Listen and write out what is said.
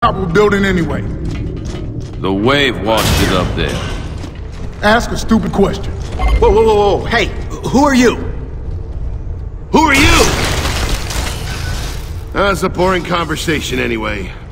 top of a building anyway? The wave washed it up there. Ask a stupid question. Whoa, whoa, whoa, whoa. Hey, who are you? Who are you? That's a boring conversation anyway.